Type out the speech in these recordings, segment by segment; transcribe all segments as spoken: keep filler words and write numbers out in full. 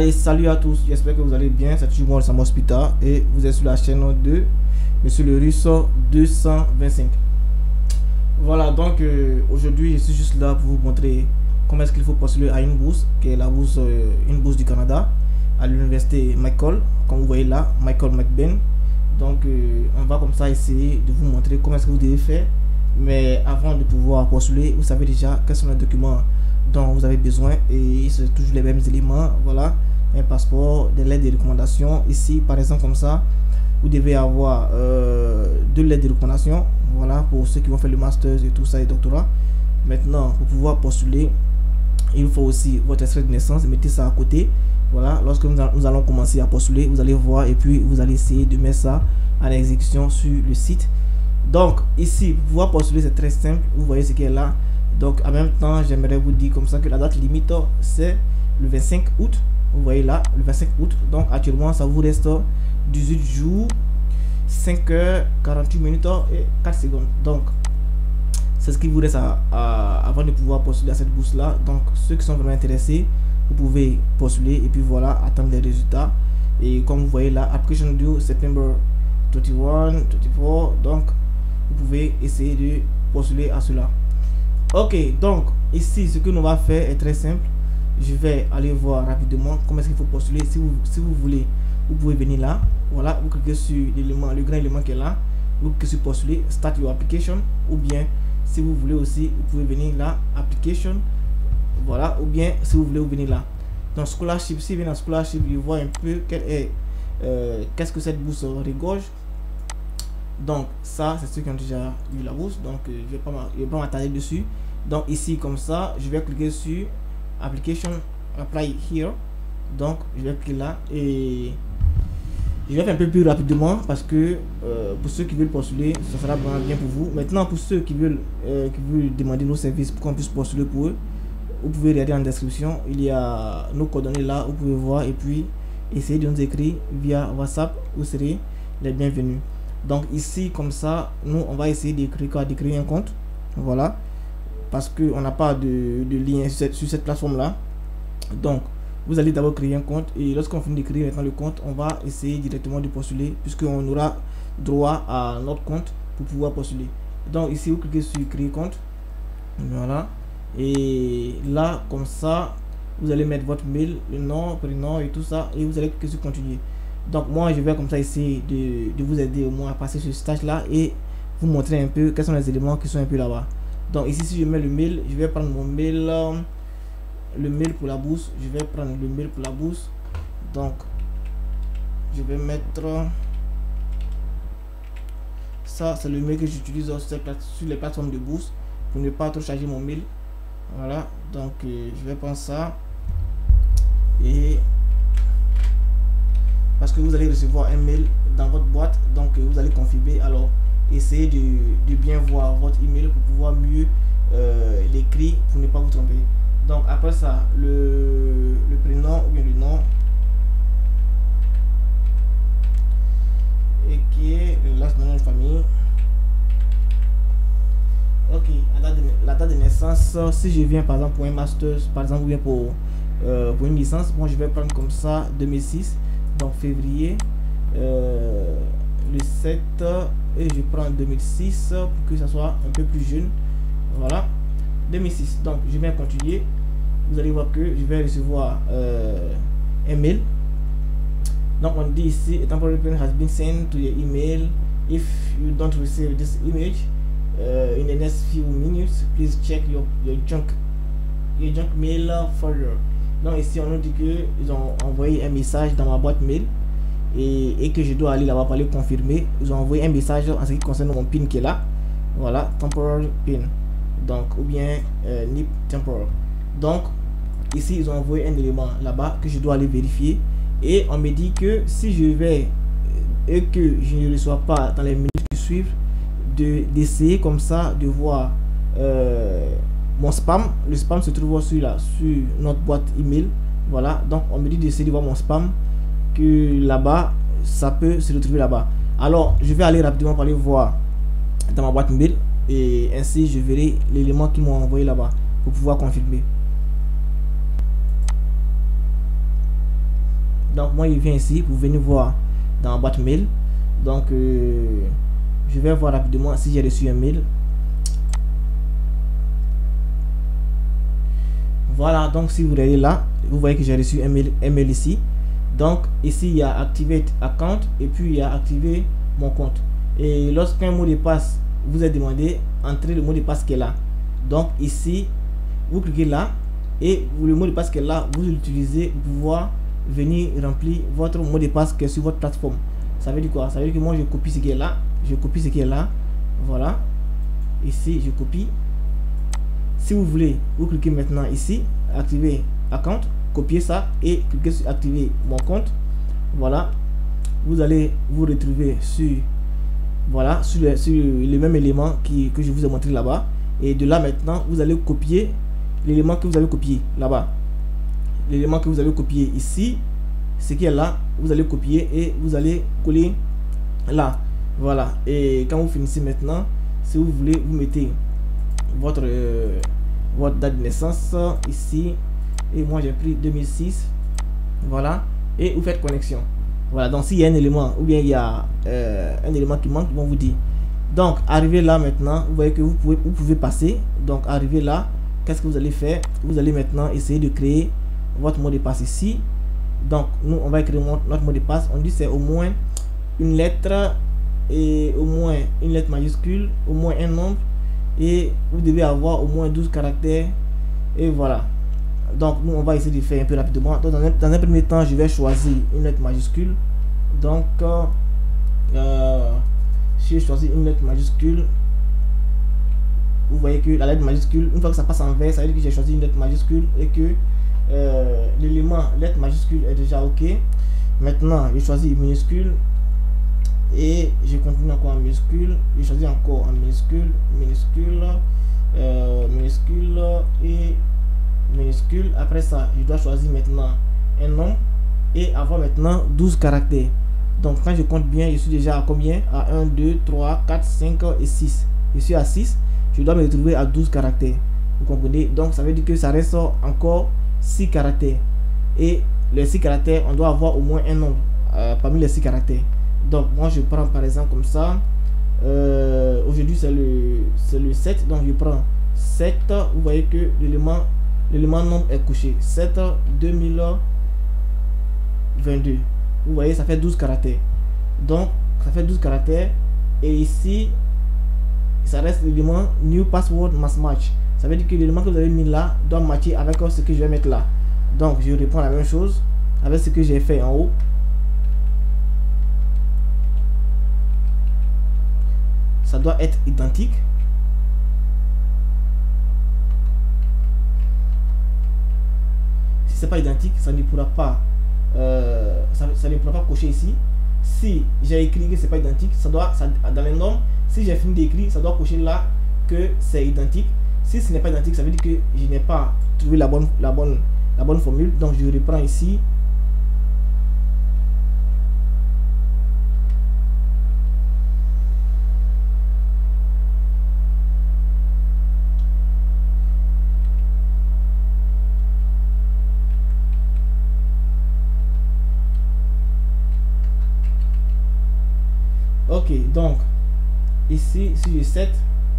Allez, salut à tous, j'espère que vous allez bien. C'est toujours moi, le Sam Hospital, et vous êtes sur la chaîne de Monsieur le Russe deux cent vingt-cinq. Voilà, donc euh, aujourd'hui je suis juste là pour vous montrer comment est-ce qu'il faut postuler à une bourse, qui est la bourse, euh, une bourse du Canada, à l'université McCall, comme vous voyez là, Michael McBain. Donc euh, on va comme ça essayer de vous montrer comment est-ce que vous devez faire. Mais avant de pouvoir postuler, vous savez déjà quels sont les documents dont vous avez besoin, et c'est toujours les mêmes éléments. Voilà, un passeport, des lettres de recommandation. Ici par exemple comme ça, vous devez avoir euh, deux lettres de recommandation, voilà, pour ceux qui vont faire le master et tout ça, et doctorat. Maintenant, pour pouvoir postuler, il faut aussi votre extrait de naissance, mettez ça à côté. Voilà, lorsque nous, nous allons commencer à postuler, vous allez voir, et puis vous allez essayer de mettre ça en exécution sur le site. Donc ici, pour pouvoir postuler, c'est très simple, vous voyez ce qui est là. Donc en même temps, j'aimerais vous dire comme ça que la date limite c'est le vingt-cinq août. Vous voyez là, le vingt-cinq août. Donc actuellement, ça vous reste dix-huit jours, cinq heures, quarante-huit minutes et quatre secondes. Donc c'est ce qui vous reste à, à, avant de pouvoir postuler à cette bourse là. Donc ceux qui sont vraiment intéressés, vous pouvez postuler, et puis voilà, attendre les résultats. Et comme vous voyez là, application due September vingt-et-un, vingt-quatre. Donc vous pouvez essayer de postuler à cela. Ok, donc ici ce que nous va faire est très simple. Je vais aller voir rapidement comment est-ce qu'il faut postuler. Si vous, si vous voulez, vous pouvez venir là. Voilà, vous cliquez sur l'élément, le grand élément qui est là. Vous cliquez sur postuler, start your application. Ou bien si vous voulez aussi, vous pouvez venir là, application. Voilà, ou bien si vous voulez, vous venez là. Donc scholarship, si vous venez dans scholarship, vous voyez un peu quel est euh, qu'est-ce que cette bourse regorge. Donc ça, c'est ceux qui ont déjà eu la bourse. Donc euh, je ne vais pas m'attarder dessus. Donc ici comme ça, je vais cliquer sur application, apply here. Donc je vais cliquer là, et je vais faire un peu plus rapidement parce que euh, pour ceux qui veulent postuler, ça sera vraiment bien pour vous. Maintenant, pour ceux qui veulent euh, qui veulent demander nos services pour qu'on puisse postuler pour eux, vous pouvez regarder en description, il y a nos coordonnées là, vous pouvez voir, et puis essayer de nous écrire via WhatsApp, vous serez les bienvenus. Donc ici comme ça, nous on va essayer d'écrire quoi, d'écrire un compte. Voilà, parce que on n'a pas de, de lien sur cette, sur cette plateforme là. Donc vous allez d'abord créer un compte, et lorsqu'on finit d'écrire maintenant le compte, on va essayer directement de postuler, puisqu'on aura droit à notre compte pour pouvoir postuler. Donc ici vous cliquez sur créer compte. Voilà, et là comme ça vous allez mettre votre mail, le nom, prénom et tout ça, et vous allez cliquer sur continuer. Donc moi je vais comme ça essayer de, de vous aider au moins à passer ce stage là, et vous montrer un peu quels sont les éléments qui sont un peu là-bas. Donc ici, si je mets le mail, je vais prendre mon mail, euh, le mail pour la bourse. Je vais prendre le mail pour la bourse. Donc je vais mettre ça, c'est le mail que j'utilise sur, sur les plateformes de bourse pour ne pas trop charger mon mail. Voilà, donc euh, je vais prendre ça, et parce que vous allez recevoir un mail dans votre boîte, donc euh, vous allez confirmer. Alors essayez de, de bien voir votre email pour pouvoir mieux euh, l'écrire, pour ne pas vous tromper. Donc après ça, le, le prénom ou bien le nom, et qui est le last nom de famille. Ok, la date, de, la date de naissance, si je viens par exemple pour un master, par exemple, ou bien pour, euh, pour une licence, bon, je vais prendre comme ça deux mille six. Donc février euh, le sept, et je prends deux mille six pour que ça soit un peu plus jeune. Voilà, deux mille six. Donc je vais continuer. Vous allez voir que je vais recevoir euh, un mail. Donc on dit ici, a temporary pin has been sent to your email. If you don't receive this image uh, in the next few minutes, please check your, your junk your junk mail further. Donc ici on nous dit que ils ont envoyé un message dans ma boîte mail, et, et que je dois aller là-bas pour aller confirmer. Ils ont envoyé un message en ce qui concerne mon pin qui est là. Voilà, temporary pin, donc ou bien euh, nip temporal. Donc ici ils ont envoyé un élément là-bas que je dois aller vérifier, et on me dit que si je vais et que je ne reçois pas dans les minutes qui suivent, de d'essayer comme ça de voir euh, mon spam. Le spam se trouve sur la sur notre boîte email. Voilà, donc on me dit d'essayer de voir mon spam, que là-bas ça peut se retrouver là-bas. Alors je vais aller rapidement pour aller voir dans ma boîte mail, et ainsi je verrai l'élément qu'ils m'ont envoyé là-bas pour pouvoir confirmer. Donc moi, il vient ici, vous venez voir dans la boîte mail. Donc euh, je vais voir rapidement si j'ai reçu un mail. Voilà, donc si vous regardez là, vous voyez que j'ai reçu un mail, un mail ici. Donc ici il y a activate account et puis il y a activé mon compte. Et lorsqu'un mot de passe vous est demandé, entrez le mot de passe qui est là. Donc ici vous cliquez là et le mot de passe qui est là, vous l'utilisez pour pouvoir venir remplir votre mot de passe qui est sur votre plateforme. Ça veut dire quoi? Ça veut dire que moi je copie ce qui est là, je copie ce qui est là, voilà, ici je copie. Si vous voulez, vous cliquez maintenant ici, activer account, copier ça et cliquez sur activer mon compte. Voilà, vous allez vous retrouver sur, voilà, sur le, sur le même élément qui, que je vous ai montré là-bas. Et de là maintenant, vous allez copier l'élément que vous avez copié là-bas. L'élément que vous avez copié ici, ce qui est là, vous allez copier et vous allez coller là. Voilà, et quand vous finissez maintenant, si vous voulez, vous mettez votre euh, votre date de naissance ici et moi j'ai pris deux mille six, voilà, et vous faites connexion. Voilà, donc s'il y a un élément ou bien il y a euh, un élément qui manque, ils vont vous dire. Donc arrivé là maintenant, vous voyez que vous pouvez vous pouvez passer. Donc arrivé là, qu'est-ce que vous allez faire? Vous allez maintenant essayer de créer votre mot de passe ici. Donc nous on va créer notre mot de passe. On dit c'est au moins une lettre et au moins une lettre majuscule, au moins un nombre, et vous devez avoir au moins douze caractères. Et voilà, donc nous on va essayer de faire un peu rapidement. Donc, dans, un, dans un premier temps, je vais choisir une lettre majuscule. Donc euh, si je choisis une lettre majuscule, vous voyez que la lettre majuscule, une fois que ça passe en vert, ça veut dire que j'ai choisi une lettre majuscule et que euh, l'élément lettre majuscule est déjà ok. Maintenant je choisis minuscule et je continue encore en minuscule, je choisis encore en minuscule, minuscule, euh, minuscule et minuscule. Après ça, je dois choisir maintenant un nom et avoir maintenant douze caractères. Donc quand je compte bien, je suis déjà à combien? À un, deux, trois, quatre, cinq et six. Je suis à six, je dois me retrouver à douze caractères. Vous comprenez? Donc ça veut dire que ça reste encore six caractères. Et les six caractères, on doit avoir au moins un nombre euh, parmi les six caractères. Donc moi je prends par exemple comme ça, euh, aujourd'hui c'est le c'est le sept, donc je prends sept. Vous voyez que l'élément l'élément nombre est couché, sept deux mille vingt-deux. Vous voyez, ça fait douze caractères. Donc ça fait douze caractères. Et ici ça reste l'élément new password must match. Ça veut dire que l'élément que vous avez mis là doit matcher avec ce que je vais mettre là. Donc je reprends la même chose avec ce que j'ai fait en haut. Ça doit être identique. Si c'est pas identique, ça ne pourra pas euh, ça, ça ne pourra pas cocher ici. Si j'ai écrit que c'est pas identique, ça doit ça, dans les normes, si j'ai fini d'écrire, ça doit cocher là que c'est identique. Si ce n'est pas identique, ça veut dire que je n'ai pas trouvé la bonne la bonne la bonne formule. Donc je reprends ici. Ok, donc ici, si je set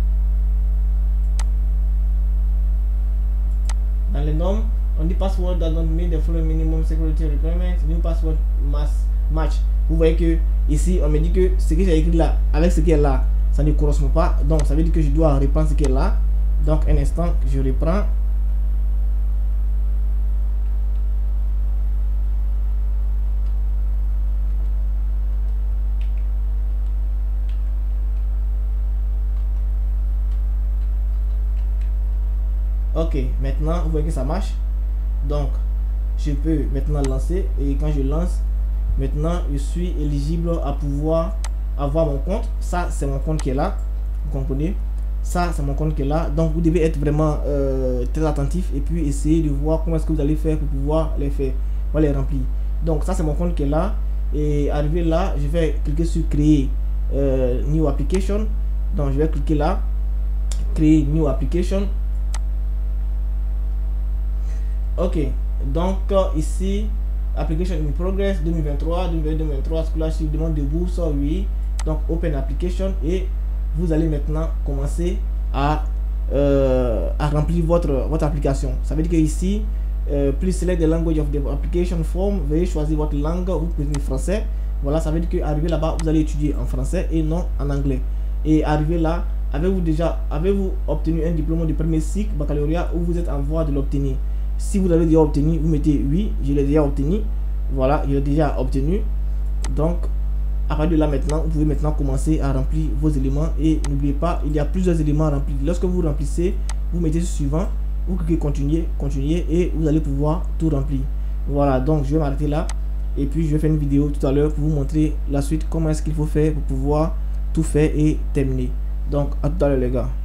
dans les normes, on dit password does not meet the following minimum security requirements, new password must match. Vous voyez que ici on me dit que ce que j'ai écrit là avec ce qui est là, ça ne correspond pas. Donc ça veut dire que je dois reprendre ce qui est là. Donc un instant, je reprends. Ok, maintenant vous voyez que ça marche. Donc je peux maintenant lancer, et quand je lance, maintenant je suis éligible à pouvoir avoir mon compte. Ça c'est mon compte qui est là, vous comprenez? Ça c'est mon compte qui est là. Donc vous devez être vraiment euh, très attentif et puis essayer de voir comment est-ce que vous allez faire pour pouvoir les faire, pour les remplir. Donc ça c'est mon compte qui est là, et arrivé là, je vais cliquer sur créer euh, new application. Donc je vais cliquer là, créer new application. Ok, donc euh, ici application in progress deux mille vingt-trois, deux mille vingt-deux, deux mille vingt-trois, scholarship, demande de bourse, oui. Donc open application et vous allez maintenant commencer à, euh, à remplir votre, votre application. Ça veut dire que ici, euh, please select the language of the application form. Veuillez choisir votre langue, vous pouvez le français. Voilà, ça veut dire que arrivé là-bas, vous allez étudier en français et non en anglais. Et arrivé là, avez-vous déjà avez-vous obtenu un diplôme de premier cycle baccalauréat ou vous êtes en voie de l'obtenir? Si vous l'avez déjà obtenu, vous mettez oui, je l'ai déjà obtenu. Voilà, je l'ai déjà obtenu. Donc, à partir de là maintenant, vous pouvez maintenant commencer à remplir vos éléments. Et n'oubliez pas, il y a plusieurs éléments à remplir. Lorsque vous remplissez, vous mettez sur suivant, vous cliquez continuer, continuer et vous allez pouvoir tout remplir. Voilà, donc je vais m'arrêter là. Et puis je vais faire une vidéo tout à l'heure pour vous montrer la suite, comment est-ce qu'il faut faire pour pouvoir tout faire et terminer. Donc à tout à l'heure les gars.